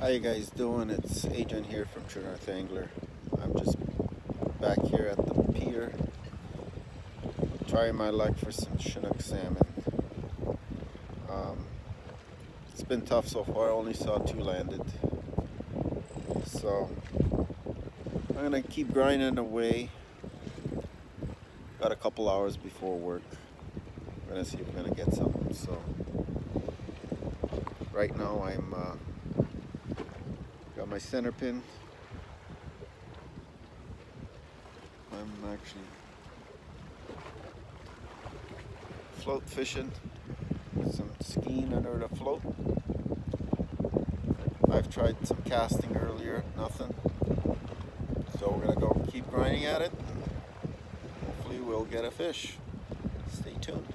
How you guys doing? It's Adrian here from True North Angler. I'm just back here at the pier trying my luck for some Chinook salmon. It's been tough so far. I only saw 2 landed. So I'm gonna keep grinding away. Got a couple hours before work. I'm gonna see if I'm gonna get some. So right now I'm got my center pin. I'm actually float fishing with some skein under the float. I've tried some casting earlier, nothing. So we're gonna go keep grinding at it. Hopefully we'll get a fish. Stay tuned.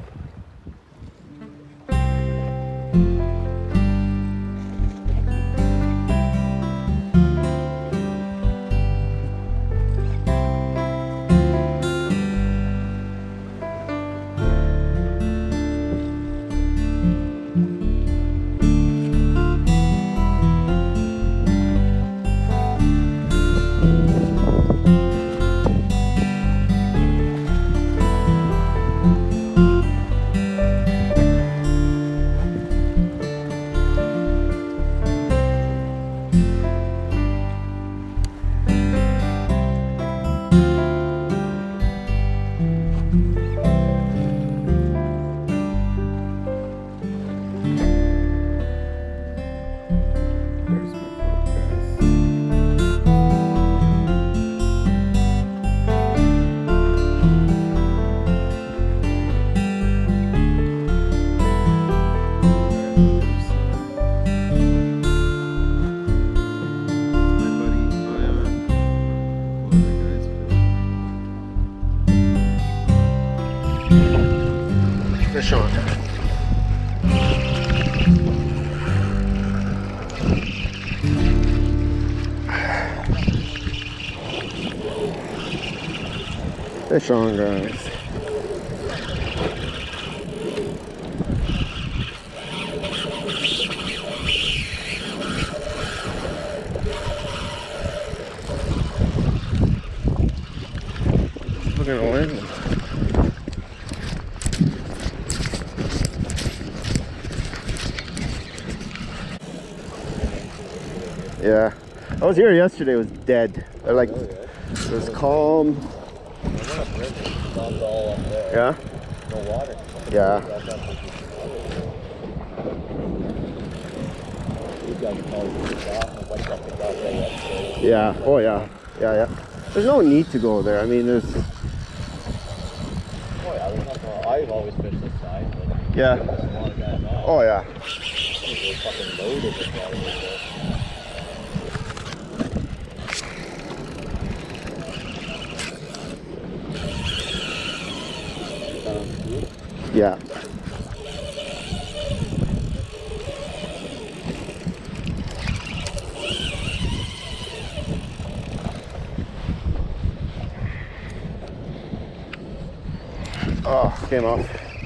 Fish on. Fish on, guys. Look at the land. Yeah, I was here yesterday. It was dead. Like, it was calm. Yeah. No water. Yeah. Yeah. Oh yeah. Yeah, yeah. There's no need to go there. I mean, there's. Oh yeah. I've always fished this side. Yeah. Oh yeah. Fucking loaded with water. Yeah. Oh, came off.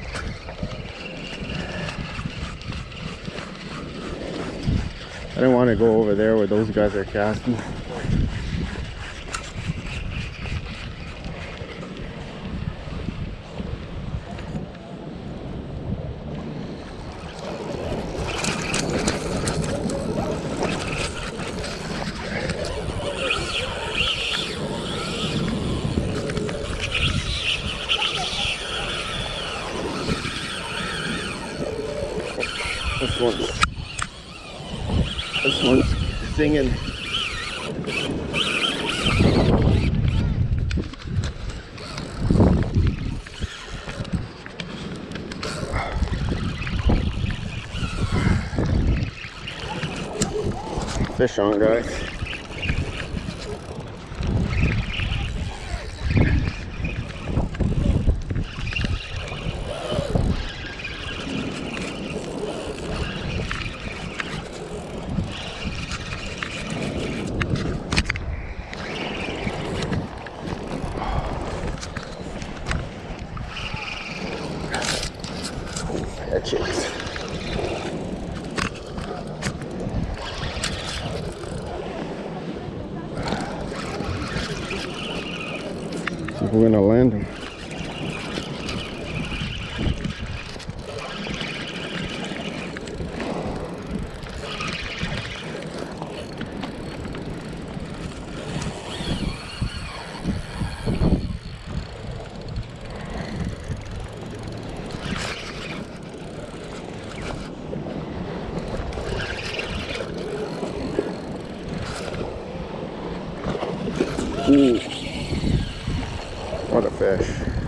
I didn't want to go over there where those guys are casting. This one's singing. Fish on, guys. Catch it. We're gonna land him. Ooh, what a fish.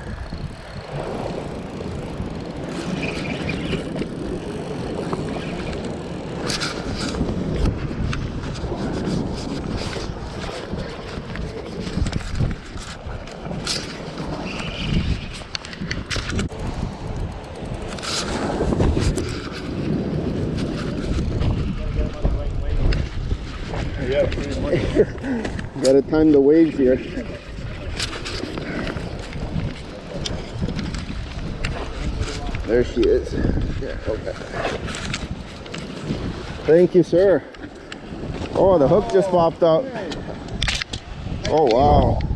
Yeah, pretty much. Gotta time the waves here. There she is. Yeah, okay. Thank you, sir. Oh, the hook just popped out. Oh, wow.